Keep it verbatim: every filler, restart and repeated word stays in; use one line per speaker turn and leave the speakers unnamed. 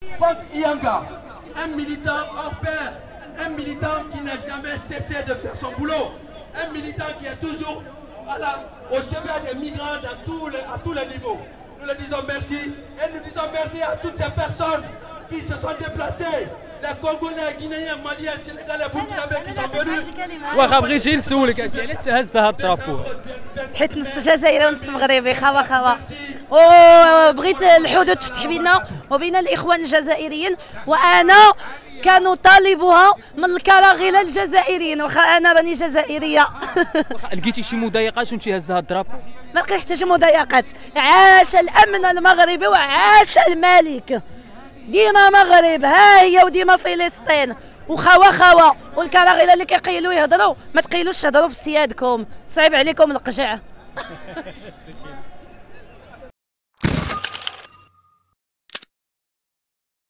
Franck Iyanga, un militant hors pair, un militant qui n'a jamais cessé de faire son boulot, un militant qui est toujours à la, au chevet des migrants dans tous les, à tous les niveaux. Nous leur disons merci et nous disons merci à toutes ces personnes qui se sont déplacées, les Congolais, Guinéens, Maliens, Sénégalais, Burkinabés qui sont venus.
واخا بغيت غير نسولك علاش هز هاد الطرابو؟
حيت نص جزائري ونص مغربي خوا خوا وبغيت الحدود تفتح بيننا وبين الاخوان الجزائريين وانا كنطالبها من الكراغله الجزائريين واخا انا راني جزائريه.
لقيتي شي مضايقات وانت هز هاد الطرابو؟
ما لقيت حتى شي مضايقات. عاش الامن المغربي وعاش الملك. ديما مغرب ها هي وديما فلسطين وخوا خوا والكراغله اللي كيقيلوا يهضروا ما تقيلوش تهضروا في سيادكم صعيب عليكم القجع.